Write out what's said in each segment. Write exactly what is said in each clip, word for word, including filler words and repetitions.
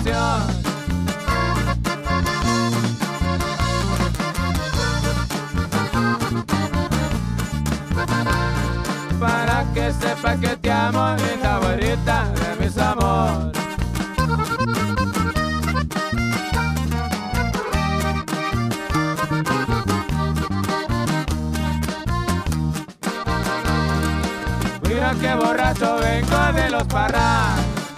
canción. Para que sepa que te amo, linda güerita de mis amores. Mira que borracho vengo de los Parral.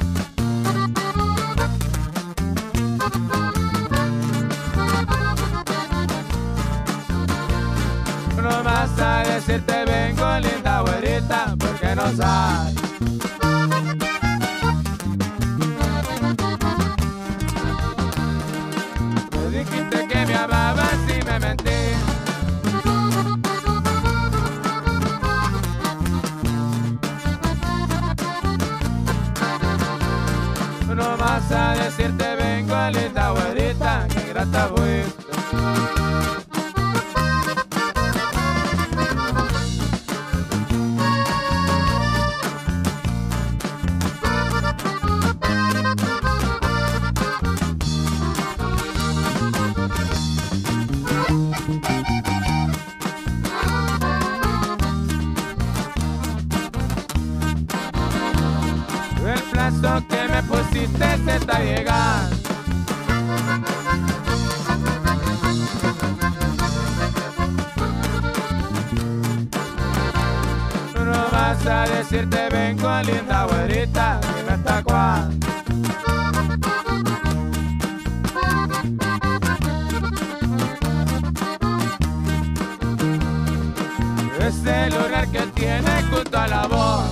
No vas a decirte vengo, linda güerita, porque no sabes. Me dijiste que me amabas y me mentí. No vas a decirte vengo, linda güerita, que grata fuiste. El plazo que me pusiste se está llegando. No vas a decirte vengo, linda güerita, dime hasta cuándo. Ese lugar que tiene junto a la voz.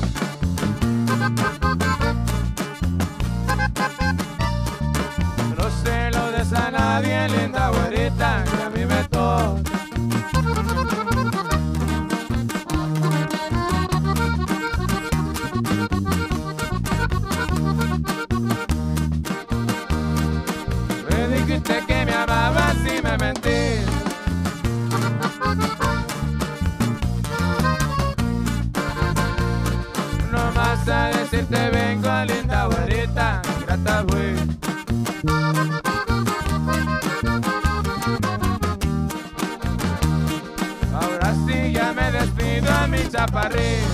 No se lo des a nadie, linda güerita, que a mí me toca. Me dijiste que me amabas y me mentiste. No vas a decirte vengo, linda güerita, grata fuiste. Ahora sí ya me despido a mi chaparrín.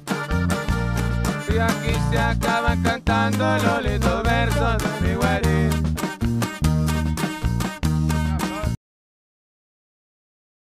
Y aquí se acaban cantando los lindos versos de mi güerita.